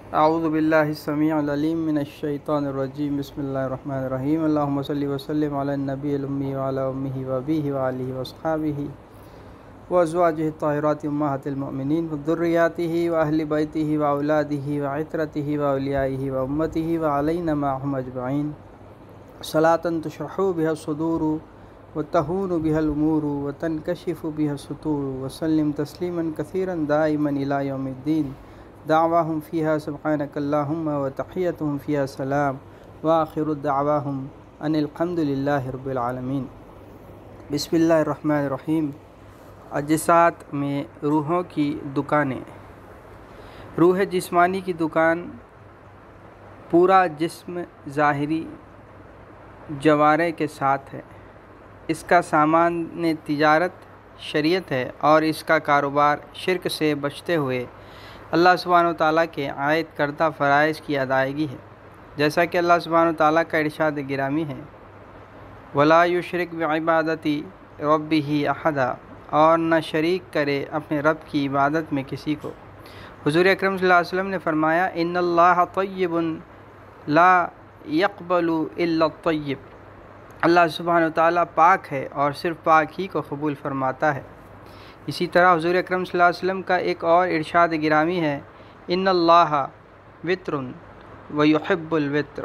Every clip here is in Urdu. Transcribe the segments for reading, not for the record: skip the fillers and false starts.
اعوذ باللہ السمیع العلیم من الشیطان الرجیم بسم اللہ الرحمن الرحیم اللہم صلی وسلم علی النبی الامی وعلی امہ وابیہ وآلہ واصحابہ وازواجہ الطاہرات امہات المؤمنین وذریاتہ واہل بیتہ واولادہ وعترتہ واولیائہ وامتہ وعلینا معہم اجمعین صلاۃ تشرح بها الصدور وتہون بها الامور وتنکشف بها السطور وسلم تسلیما کثیرا دائما الی یوم الدین دعواہم فیہا سبحانک اللہم وتحیتہم فیہا سلام وآخر دعواہم ان الحمد للہ رب العالمین۔ بسم اللہ الرحمن الرحیم۔ اجساد میں روحوں کی دکانیں۔ روح جسمانی کی دکان پورا جسم ظاہری جوارے کے ساتھ ہے۔ اس کا سامان تجارت شریعت ہے اور اس کا کاروبار شرک سے بچتے ہوئے اللہ سبحانہ وتعالیٰ کے عائد کردہ فرائض کی ادائیگی ہے، جیسا کہ اللہ سبحانہ وتعالیٰ کا ارشاد گرامی ہے وَلَا يُشْرِكْ بِعِبَادَةِ رَبِّهِ أَحَدًا، اور نہ شریک کرے اپنے رب کی عبادت میں کسی کو۔ حضور اکرم صلی اللہ علیہ وسلم نے فرمایا إِنَّ اللَّهَ طَيِّبٌ لَا يَقْبَلُ إِلَّا الطَّيِّبَ، اللہ سبحانہ وتعالیٰ پاک ہے اور صرف پاک ہی کو قبول فرماتا ہے۔ اسی طرح حضور اکرم صلی اللہ علیہ وسلم کا ایک اور ارشاد گرامی ہے ان اللہ وطر ویحب الوطر،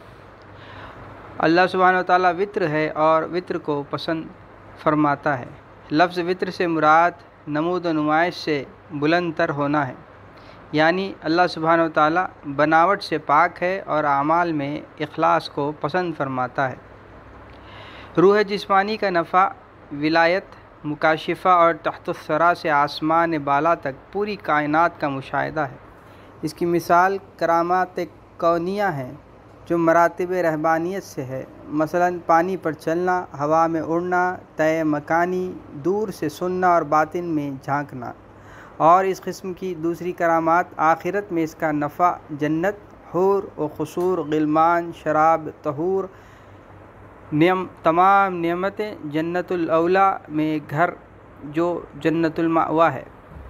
اللہ سبحانہ وتعالیٰ وطر ہے اور وطر کو پسند فرماتا ہے۔ لفظ وطر سے مراد نمود و نمائش سے بلند تر ہونا ہے، یعنی اللہ سبحانہ وتعالیٰ بناوٹ سے پاک ہے اور اعمال میں اخلاص کو پسند فرماتا ہے۔ روح جسمانی کا نفع ولایت، مکاشفہ اور تحت الثری سے آسمان بالا تک پوری کائنات کا مشاہدہ ہے۔ اس کی مثال کرامات کونیہ ہیں جو مراتب رہبانیت سے ہے، مثلا پانی پر چلنا، ہوا میں اڑنا، طے مکانی، دور سے سننا اور باطن میں جھانکنا۔ اور اس قسم کی دوسری کرامات آخرت میں اس کا نفع جنت، حور و قصور، غلمان، شراب، طہور، تمام نعمتیں، جنت الاولیاء میں گھر جو جنت المأویٰ ہے۔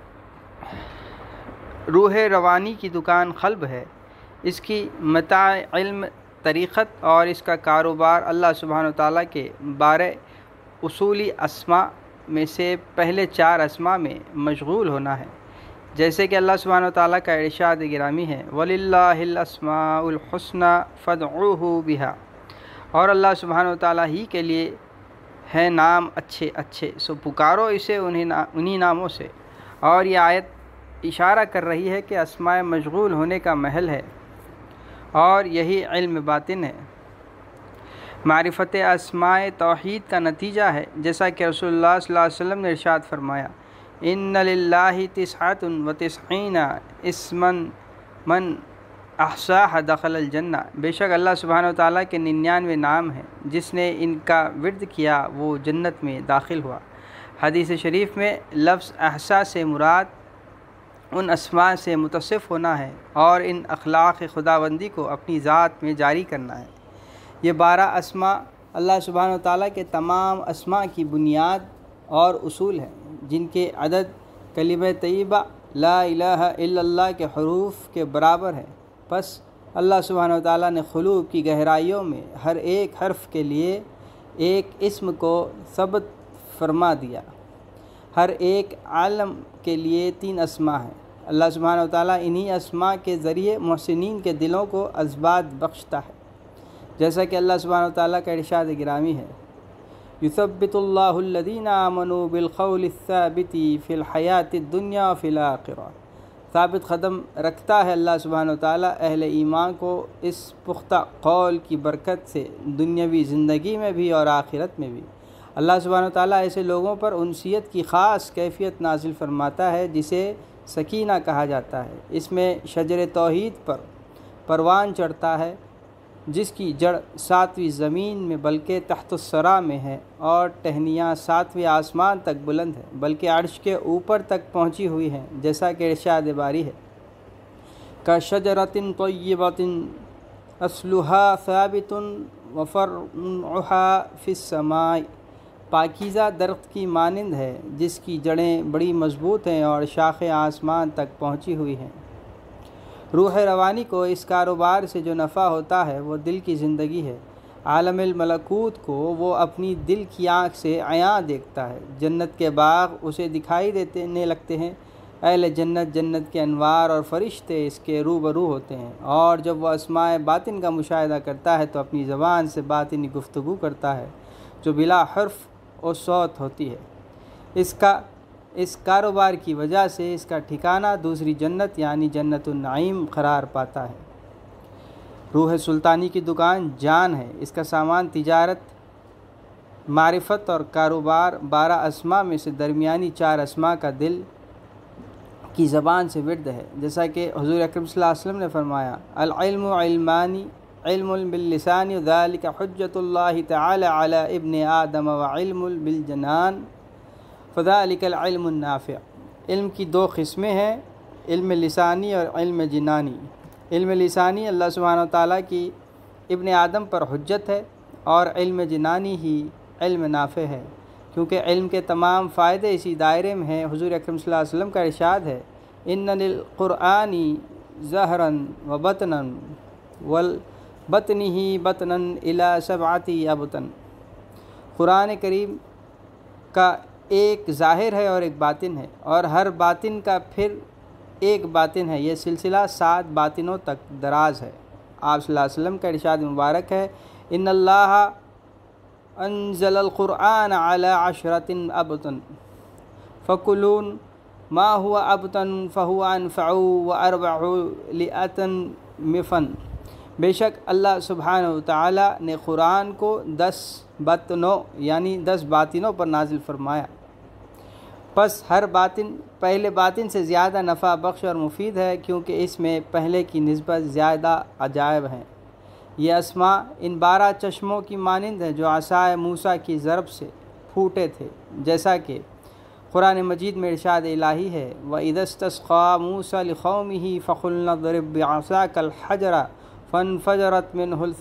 روح روانی کی دکان قلب ہے، اس کی متاع علم، طریقت اور اس کا کاروبار اللہ سبحانہ وتعالیٰ کے 12 اصولی اسماء میں سے پہلے 4 اسماء میں مشغول ہونا ہے، جیسے کہ اللہ سبحانہ وتعالیٰ کا ارشاد گرامی ہے وَلِلَّهِ الْأَسْمَاءُ الْحُسْنَى فَادْعُوهُ بِهَا، اور اللہ سبحانہ وتعالیٰ ہی کے لیے ہیں نام اچھے اچھے، سو پکارو اسے انہی ناموں سے۔ اور یہ آیت اشارہ کر رہی ہے کہ اسماء مشغول ہونے کا محل ہے اور یہی علم باطن ہے۔ معرفت اسماء توحید کا نتیجہ ہے، جیسا کہ رسول اللہ صلی اللہ علیہ وسلم نے ارشاد فرمایا ان للہ 99 اسما من احصاها دخل الجنہ، بے شک اللہ سبحانہ وتعالیٰ کے 99 نام ہیں، جس نے ان کا ورد کیا وہ جنت میں داخل ہوا۔ حدیث شریف میں لفظ احصا سے مراد ان اسماء سے متصف ہونا ہے اور ان اخلاق خداوندی کو اپنی ذات میں جاری کرنا ہے۔ یہ 12 اسماء اللہ سبحانہ وتعالیٰ کے تمام اسماء کی بنیاد اور اصول ہیں، جن کے عدد کلمہ طیبہ لا الہ الا اللہ کے حروف کے برابر ہے۔ پس اللہ سبحانہ وتعالیٰ نے خلوق کی گہرائیوں میں ہر ایک حرف کے لیے ایک اسم کو ثبت فرما دیا۔ ہر ایک عالم کے لیے 3 اسماء ہیں۔ اللہ سبحانہ وتعالیٰ انہی اسماء کے ذریعے محسنین کے دلوں کو اثبات بخشتا ہے، جیسا کہ اللہ سبحانہ وتعالیٰ کا ارشاد گرامی ہے یثبت اللہ الذین آمنوا بالقول الثابت فی الحیاۃ الدنیا وفی الآخرہ، ثابت قدم رکھتا ہے اللہ سبحانہ وتعالیٰ اہل ایمان کو اس پختہ قول کی برکت سے دنیاوی زندگی میں بھی اور آخرت میں بھی۔ اللہ سبحانہ وتعالیٰ ایسے لوگوں پر انسیت کی خاص کیفیت نازل فرماتا ہے جسے سکینہ کہا جاتا ہے۔ اس میں شجر توحید پر پروان چڑھتا ہے، جس کی جڑ 7ویں زمین میں بلکہ تحت الثری میں ہے اور ٹہنیاں 7ویں آسمان تک بلند ہے، بلکہ عرش کے اوپر تک پہنچی ہوئی ہیں، جیسا کہ ارشاد باری ہے کَشَجَرَةٍ طَیِّبَةٍ أَصْلُهَا ثَابِتٌ وَفَرْعُهَا فِي السَّمَاءِ، پاکیزہ درخت کی مانند ہے جس کی جڑیں بڑی مضبوط ہیں اور شاخیں آسمان تک پہنچی ہوئی ہیں۔ روح روانی کو اس کاروبار سے جو نفع ہوتا ہے وہ دل کی زندگی ہے۔ عالم الملکوت کو وہ اپنی دل کی آنکھ سے عیاں دیکھتا ہے۔ جنت کے باغ اسے دکھائی دینے لگتے ہیں۔ اہل جنت، جنت کے انوار اور فرشتے اس کے روبرو ہوتے ہیں، اور جب وہ اسماء باطن کا مشاہدہ کرتا ہے تو اپنی زبان سے باطنی گفتگو کرتا ہے جو بلا حرف و صوت ہوتی ہے۔ اس کاروبار کی وجہ سے اس کا ٹھکانہ دوسری جنت یعنی جنت النعیم قرار پاتا ہے۔ روح سلطانی کی دکان جان ہے، اس کا سامان تجارت، معرفت اور کاروبار 12 اسماء میں سے درمیانی 4 اسماء کا دل کی زبان سے ورد ہے، جیسا کہ حضور اکرم صلی اللہ علیہ وسلم نے فرمایا العلم علمانی علم باللسان ذلك حجت اللہ تعالی علی ابن آدم وعلم بالجنان فذلك العلم النافع۔ علم کی 2 قسمیں ہیں، علم لسانی اور علم جنانی۔ علم لسانی اللہ سبحانہ وتعالیٰ کی ابن آدم پر حجت ہے، اور علم جنانی ہی علم نافع ہے، کیونکہ علم کے تمام فائدے اسی دائرے میں ہیں۔ حضور اکرم صلی اللہ علیہ وسلم کا ارشاد ہے ان للقرآن ظہرا و بطنا والبطنہ بطنا الی 7 ابطن۔ قرآن کریم کا ایک ظاہر ہے اور ایک باطن ہے، اور ہر باطن کا پھر ایک باطن ہے، یہ سلسلہ 7 باطنوں تک دراز ہے۔ آپ صلی اللہ علیہ وسلم کا ارشاد مبارک ہے ان اللہ انزل القرآن علی 10 ابطن فکلون ما هو ابطن فهو انفع و4 لأتن مفن۔ بے شک اللہ سبحانہ وتعالی نے قرآن کو 10 بطنوں یعنی 10 باطنوں پر نازل فرمایا، پس ہر باطن پہلے باطن سے زیادہ نفع بخش اور مفید ہے، کیونکہ اس میں پہلے کی نسبت زیادہ عجائب ہیں۔ یہ اسماء ان 12 چشموں کی مانند ہے جو عصائے موسیٰ کی ضرب سے پھوٹے تھے، جیسا کہ قرآن مجید میں ارشاد الہی ہے وَإِذَا اسْتَسْقَىٰ مُوسَىٰ لِقَوْمِهِ فَقُلْنَا اضْرِب بِّعَصَاكَ الْحَجَرَ فَانْفَجَرَتْ مِنْهُ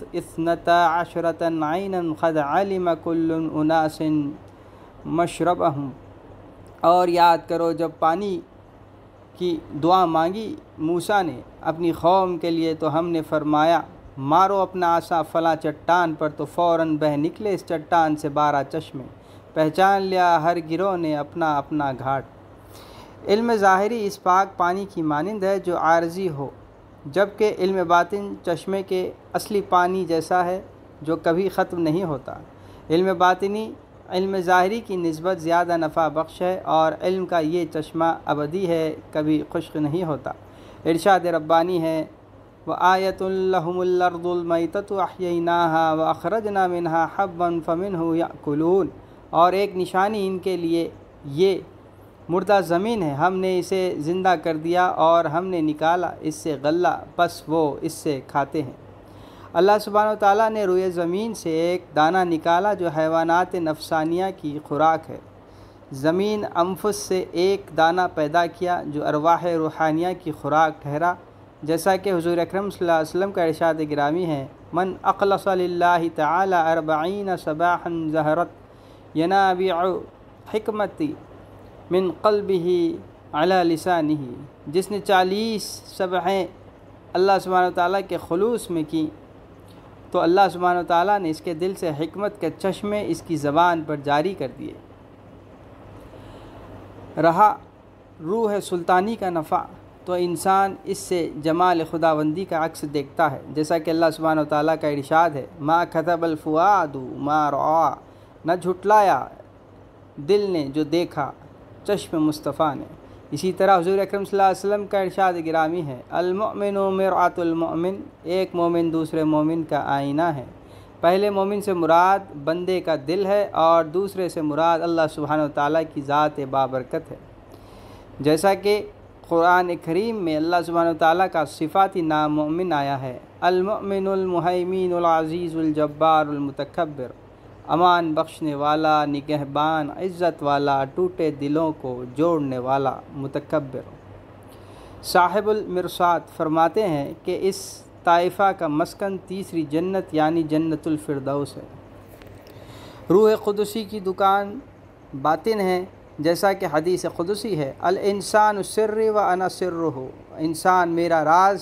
12 عَيْنًا قَدْ عَلِمَ كُلُّ أُنَاسٍ مَّشْرَبَهُمْ۔ اور یاد کرو جب پانی کی دعا مانگی موسیٰ نے اپنی قوم کے لیے تو ہم نے فرمایا مارو اپنا عصا فلاں چٹان پر، تو فوراً بہہ نکلے اس چٹان سے 12 چشمے، پہچان لیا ہر گروہ نے اپنا اپنا گھاٹ۔ علم ظاہری اس پاک پانی کی مانند ہے جو عارضی ہو، جبکہ علم باطن چشمے کے اصلی پانی جیسا ہے جو کبھی ختم نہیں ہوتا۔ علم باطنی علم ظاہری کی نسبت زیادہ نفع بخش ہے، اور علم کا یہ چشمہ ابدی ہے، کبھی خشک نہیں ہوتا۔ ارشاد ربانی ہے وَآیَةٌ لَهُمُ الْأَرْضُ الْمَيْتَةُ أَحْيَيْنَاهَا وَأَخْرَجْنَا مِنْهَا حَبًّا فَمِنْهُ يَأْكُلُونَ۔ اور ایک نشانی ان کے لیے یہ مردہ زمین ہے، ہم نے اسے زندہ کر دیا اور ہم نے نکالا اس سے غلہ، بس وہ اس سے کھاتے ہیں۔ اللہ سبحانہ وتعالیٰ نے روئے زمین سے ایک دانہ نکالا جو حیوانات نفسانیہ کی خوراک ہے۔ زمین انفس سے ایک دانہ پیدا کیا جو ارواح روحانیہ کی خوراک ٹھہرا، جیسا کہ حضور اکرم صلی اللہ علیہ وسلم کا ارشاد گرامی ہے من اخلص للہ تعالی 40 صباحا ظہرت ینابیع حکمتی من قلبہ علی لسانہ۔ جس نے 40 صبحیں اللہ سبحانہ وتعالیٰ کے خلوص میں کی تو اللہ سبحانہ وتعالیٰ نے اس کے دل سے حکمت کے چشمے اس کی زبان پر جاری کر دیے۔ رہا روح سلطانی کا نفع تو انسان اس سے جمال خداوندی کا عکس دیکھتا ہے، جیسا کہ اللہ سبحانہ وتعالیٰ کا ارشاد ہے ما کذب الفؤاد ما رأى۔ نہ جھٹلایا دل نے جو دیکھا چشم مصطفیٰ نے۔ اسی طرح حضور اکرم صلی اللہ علیہ وسلم کا ارشاد گرامی ہے المؤمن مرآۃ المؤمن، ایک مومن دوسرے مومن کا آئینہ ہے۔ پہلے مومن سے مراد بندے کا دل ہے، اور دوسرے سے مراد اللہ سبحانہ وتعالیٰ کی ذات بابرکت ہے، جیسا کہ قرآن کریم میں اللہ سبحانہ وتعالیٰ کا صفاتی نام مومن آیا ہے المؤمن المہیمن العزیز الجبار المتکبر، امان بخشنے والا، نگہبان، عزت والا، ٹوٹے دلوں کو جوڑنے والا، متکبر۔ صاحب المرصاد فرماتے ہیں کہ اس طائفہ کا مسکن تیسری جنت یعنی جنت الفردوس ہے۔ روح قدسی کی دکان باطن ہے، جیسا کہ حدیث قدسی ہے الانسان سری و انا سرہ، انسان میرا راز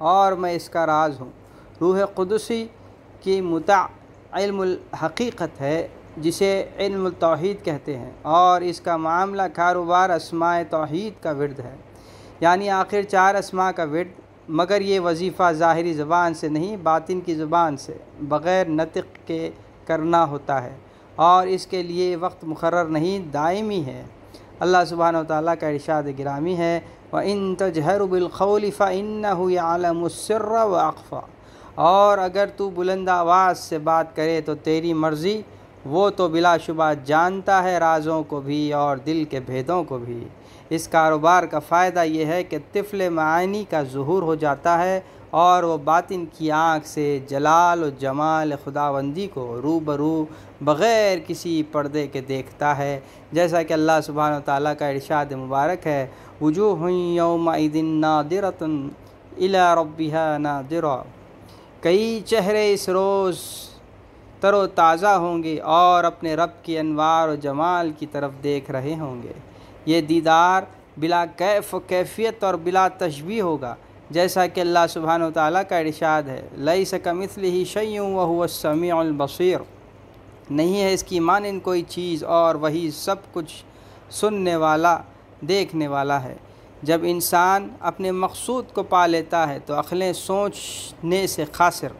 اور میں اس کا راز ہوں۔ روح قدسی کی متع علم الحقیقت ہے جسے علم التوحید کہتے ہیں، اور اس کا معاملہ کاروبار اسماء توحید کا ورد ہے، یعنی آخر 4 اسماء کا ورد، مگر یہ وظیفہ ظاہری زبان سے نہیں باطن کی زبان سے بغیر نطق کے کرنا ہوتا ہے، اور اس کے لیے وقت مقرر نہیں، دائمی ہے۔ اللہ سبحانہ و تعالیٰ کا ارشاد گرامی ہے وَإِن تَجْهَرُ بِالْقَوْلِ فَإِنَّهُ يَعْلَمُ السِّرَّ وَأَخْفَى، اور اگر تو بلند آواز سے بات کرے تو تیری مرضی، وہ تو بلا شبہ جانتا ہے رازوں کو بھی اور دل کے بھیدوں کو بھی۔ اس کاروبار کا فائدہ یہ ہے کہ طفل معانی کا ظہور ہو جاتا ہے، اور وہ باطن کی آنکھ سے جلال و جمال خداوندی کو روبرو بغیر کسی پردے کے دیکھتا ہے، جیسا کہ اللہ سبحانہ وتعالیٰ کا ارشاد مبارک ہے وجوہ یومئذ ناظرۃ الی ربها ناظرہ، کئی چہرے اس روز تر و تازہ ہوں گے اور اپنے رب کی انوار و جمال کی طرف دیکھ رہے ہوں گے۔ یہ دیدار بلا کیف و کیفیت اور بلا تشبیہ ہوگا، جیسا کہ اللہ سبحانہ وتعالیٰ کا ارشاد ہے لیس کمثلہ شیء وہو السمیع البصیر، نہیں ہے اس کی مانند کوئی چیز اور وہی سب کچھ سننے والا دیکھنے والا ہے۔ جب انسان اپنے مقصود کو پا لیتا ہے تو عقلیں سوچنے سے قاصر،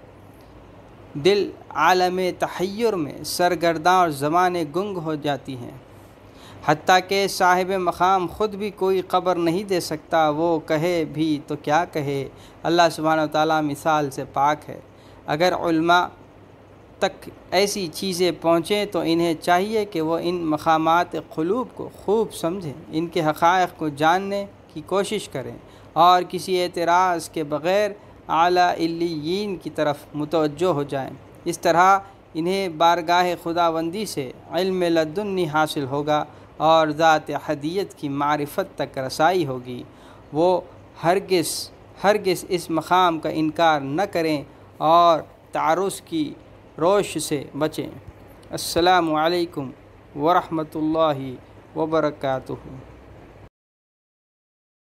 دل عالم تحیر میں سرگرداں اور زبانیں گنگ ہو جاتی ہیں، حتیٰ کہ صاحب مقام خود بھی کوئی خبر نہیں دے سکتا، وہ کہے بھی تو کیا کہے۔ اللہ سبحانہ وتعالیٰ مثال سے پاک ہے۔ اگر علماء تک ایسی چیزیں پہنچیں تو انہیں چاہیے کہ وہ ان مقامات قلوب کو خوب سمجھیں، ان کے حقائق کو جاننے کی کوشش کریں اور کسی اعتراض کے بغیر اعلیٰ علیین کی طرف متوجہ ہو جائیں۔ اس طرح انہیں بارگاہ خداوندی سے علم لدنی حاصل ہوگا اور ذات احدیت کی معرفت تک رسائی ہوگی۔ وہ ہرگز اس مقام کا انکار نہ کریں اور تعرض کی روش سے بچیں۔ السلام علیکم ورحمۃ اللہ وبرکاتہ۔